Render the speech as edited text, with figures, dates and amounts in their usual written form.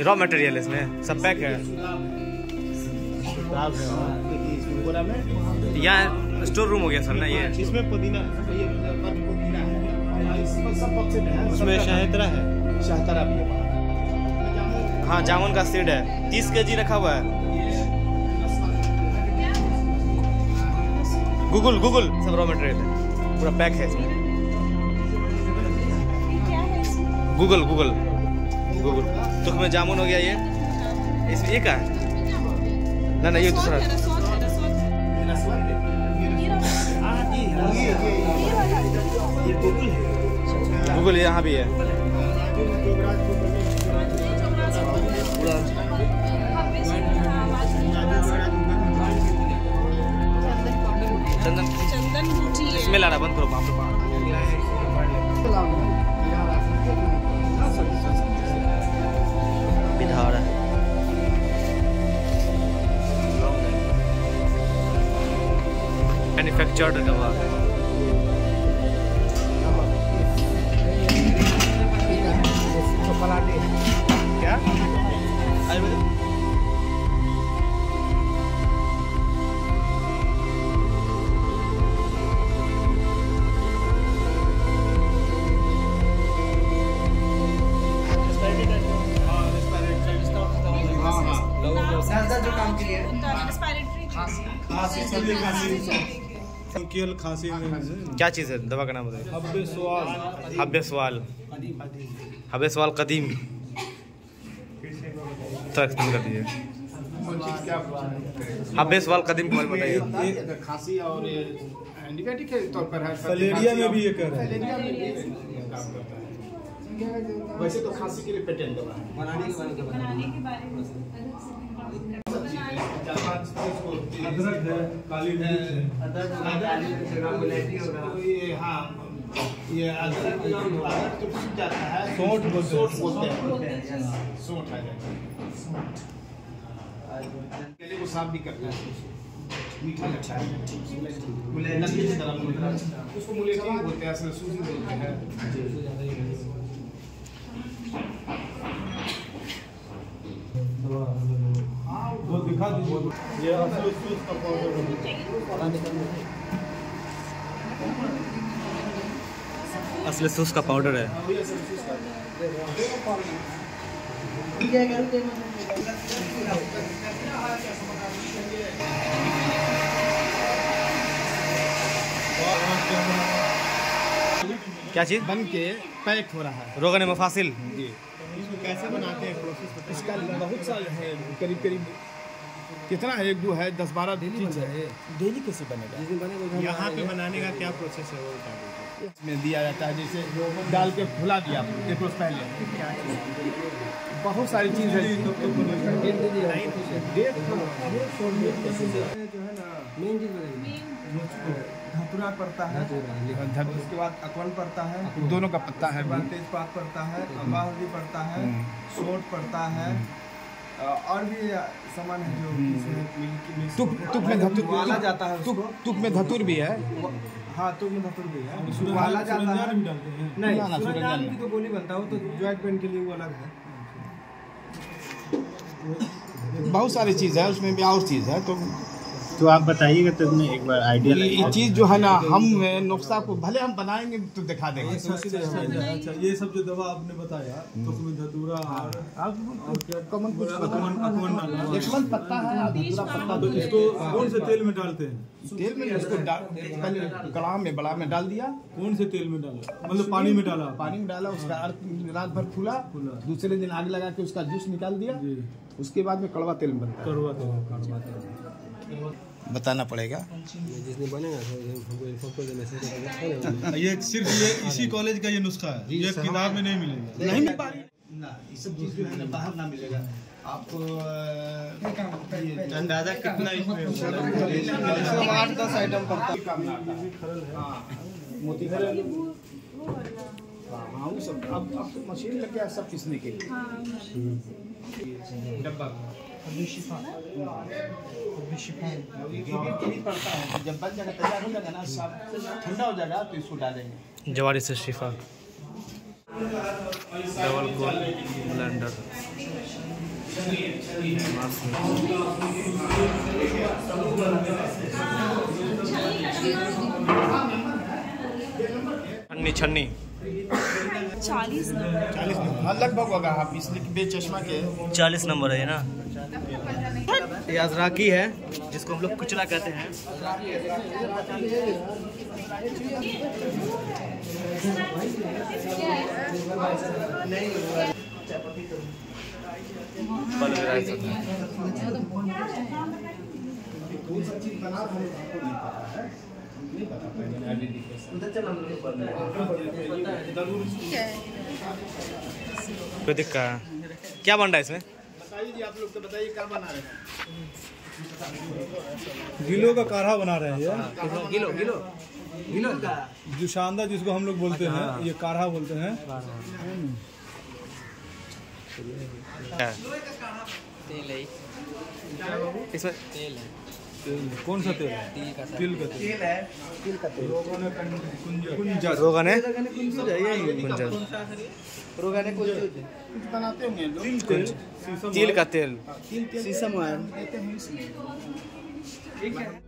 Raw material इसमें सब pack है। यहाँ स्टोर रूम हो गया सर ना ये। इसमें पुदीना, उसमें शहतरा है, शहतरा भी है। हाँ जामुन का सीड है, 30 kg रखा हुआ है। गूगल गूगल सब रॉ मटेरियल है, पूरा पैक है इसमें। गूगल गूगल गूगल तो में जामुन हो गया ये। इसमें एक है ना ये दूसरा गूगल यहाँ भी है। चंदन इसमें ला रहा, बंद करो बाप बिधार मैन्युफैक्चर्ड दवा। क्या जो काम के लिए खांसी में क्या चीज़ है, दवा का नाम बताइए। हब्बे सवाल कदीम तो एक्सप्लेन कर दीजिए। हब्बे सवाल कदीम के बारे में बताइए। खांसी और एंटीबायोटिक के तौर पर है। फलेरिया में भी ये कर रहा है। वैसे तो खांसी के लिए पेटेंट दवा है। बनाने के बारे में अदरक है, काली मिर्च है, ये अदरक तो सूख जाता है, सौंठ बोलते हैं, सौंठ आ जाता है, गले को साफ भी करता है, मीठा लगता है, उसको मुलेठी बोलते हैं, सूजी बोलते हैं। वो दिखा दीजिए। ये असलसूस का पाउडर है। असलसूस का पाउडर है। क्या चीज़ बन के पैक हो रहा है। रोगन मफासिल जी, इसको कैसे बनाते हैं प्रोसेस? इसका बहुत साल है, करीब करीब कितना है, 1 2 है, 10 12 चीज है। डेली कैसे बनेगा? यहाँ पे बनाने का क्या प्रोसेस है वो बता दीजिए। इसमें दिया जाता है, जैसे डाल के फुला दिया 1 रोज पहले, बहुत सारी चीज है जो है ना। मेन चीज धतूरा पड़ता है, उसके बाद अकवन पड़ता है, दोनों का पत्ता है, तेजपात पड़ता है, अम्बा हल्दी पड़ता है, सोंठ पड़ता है, और भी सामान है जो तुप में धतूर वाला जाता है। तुप में धतूर भी है। हाँ, तुप में धतूर भी है, वाला जाता है। नहीं, सूरजपान की तो गोली बनता है, वो तो जॉइंट पेन के लिए वो अलग है। बहुत सारी चीज़ है, उसमें भी और चीज़ है। तो आप बताइएगा तो एक बार आइडिया ये चीज़ जो है ना, हम नुस्खा को भले हम बनाएंगे तो दिखा देंगे। अच्छा, ये सब जो दवा आपने बताया तो उसमें धतूरा कमन पत्ता है, धतूरा पत्ता। तो इसको कौन से तेल में डालते हैं? तेल में इसको पहले कड़ाह में बड़ा में डाल दिया। कौन से तेल में डाला? मतलब पानी में डाला? पानी में डाला, उसका रात भर फूला, दूसरे दिन आग लगा के उसका जूस निकाल दिया। उसके बाद में कड़वा तेल बनता है। कड़वा तेल बताना पड़ेगा। जिसने बनेगा ये सिर्फ ये इसी कॉलेज का ये नुस्खा है, ये किताब में नहीं मिलेगा। नहीं मिल पा रही ना, ये सब चीज जो है ना बाहर ना मिलेगा आपको। अंदाजा कितना इसमें 8-10 आइटम पड़ता मोती खरल। हाँ, वो सब अब तो मशीन लग गया सब पीसने के लिए। डब्बा पड़ता है, जब बन जाएगा तैयार हो जाएगा ना, सब ठंडा हो जाएगा तो इसको डालेंगे। जवारी से शिफा डबल गोल ब्लेंडर। छन्नी छन्नी 40 हाँ लगभग होगा आप इसलिए बेचश्मा के 40 नंबर है ये ना। ये अजराकी है जिसको हम लोग कुचला कहते हैं। दिक्कत क्या बन रहा है इसमें? बताइए जी, आप लोग तो बताइए क्या बना रहे हैं? गिलो का काढ़ा बना रहे हैं ये। गिलो गिलो गिलो का जो शानदार जिसको हम लोग बोलते हैं, ये काढ़ा बोलते हैं। तेल है इसमें तेल है कौन सा तेल है? तिल का तिल का तेल। तेल है तिल का तेल रोगन रोगन है रोगाने कुछ बनाते होंगे लोग तिल का तेल। शीशम है